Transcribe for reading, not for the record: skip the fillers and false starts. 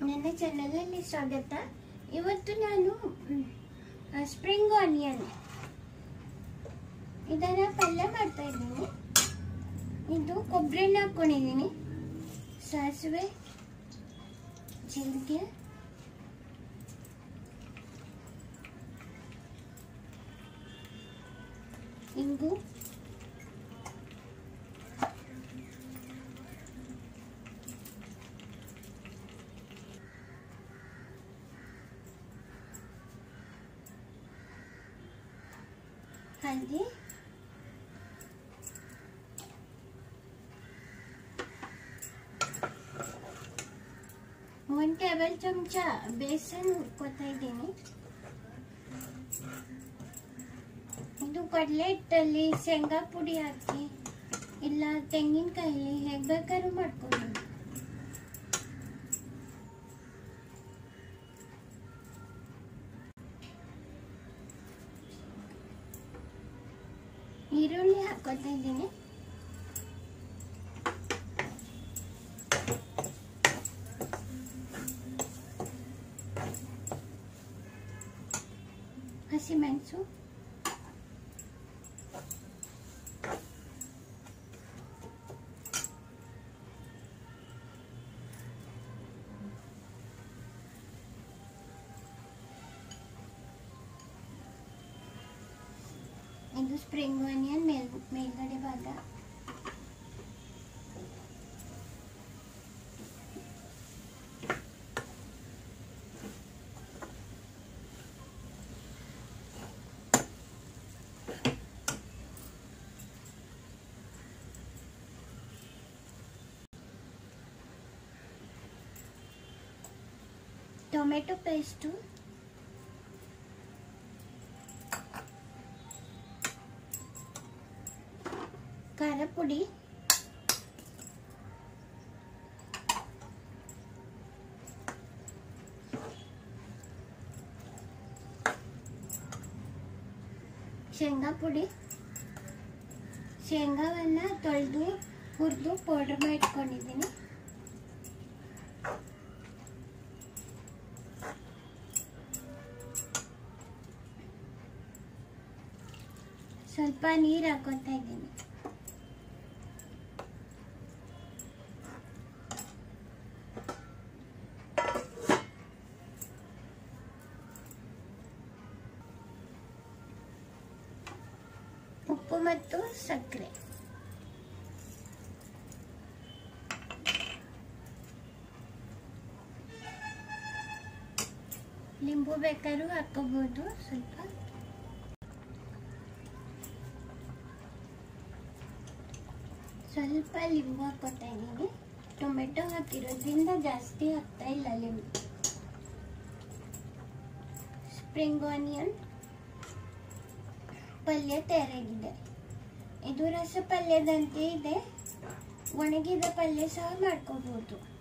ನನ್ನ ಚಾನಲಲ್ಲಿ ಸ್ವಾಗತ. ಇವತ್ತು ನಾನು ಸ್ಪ್ರಿಂಗ್ ಆನಿಯನ್ ಇದನ್ನ ಪಲ್ಯ ಮಾಡ್ತಾ ಇದ್ದೀನಿ. ಇದು ಕೊಬ್ಬರಿನ ಹಾಕೊಂಡಿದ್ದೀನಿ, ಸಾಸಿವೆ, ಜೀರಿಗೆ, ಇಂಗು, हल्दी, 1 ಟೇಬಲ್ ಚಮಚ ಬೇಸನ್ ಹುರ್ಕೋತಾ ಇದ್ದೀನಿ. ಇದು ಕಡಲೆ ಹಿಟ್ಟಲ್ಲಿ ಶೇಂಗಾ ಪುಡಿ ಹಾಕಿ ಇಲ್ಲ ತೆಂಗಿನಕಾಯಲ್ಲಿ ಹೇಗೆ ಬೇಕಾದ್ರೂ ಮಾಡ್ಕೊಂಡು. ಈರುಳ್ಳಿ ಹಾಕೋತಾ ಇದ್ದೀನಿ. ಹಸಿಮೆಣಸು, ಇದು ಸ್ಪ್ರಿಂಗ್ ಆನಿಯನ್ ಮೇಲ್ಗಡೆ ಭಾಗ. ಟೊಮೆಟೊ ಪೇಸ್ಟು, ಖಾರ ಪುಡಿ, ಶೇಂಗಾ ಪುಡಿ. ಶೇಂಗಾವನ್ನ ತೊಳೆದು ಹುರಿದು ಪೌಡರ್ ಮಾಡಿ ಇಟ್ಕೊಂಡಿದ್ದೀನಿ. ಸ್ವಲ್ಪ ನೀರು ಹಾಕೋತಾ ಇದ್ದೀನಿ. ಉಪ್ಪು ಮತ್ತು ಸಕ್ಕರೆ. ಲಿಂಬು ಬೇಕಾದ್ರೂ ಹಾಕೋಬಹುದು ಸ್ವಲ್ಪ. ಸ್ವಲ್ಪ ಲಿಂಬು ಹಾಕೋತಾ ಇದ್ದೀನಿ. ಟೊಮೆಟೊ ಹಾಕಿರೋದ್ರಿಂದ ಜಾಸ್ತಿ ಹಾಕ್ತಾ ಇಲ್ಲ ಲಿಂಬು. ಸ್ಪ್ರಿಂಗ್ ಆನಿಯನ್ ಪಲ್ಯ ತಯಾರಾಗಿದೆ. ಇದು ರಸ ಪಲ್ಯದಂತೆ ಇದೆ, ಒಣಗಿದ ಪಲ್ಯ ಸಹ ಮಾಡ್ಕೋಬಹುದು.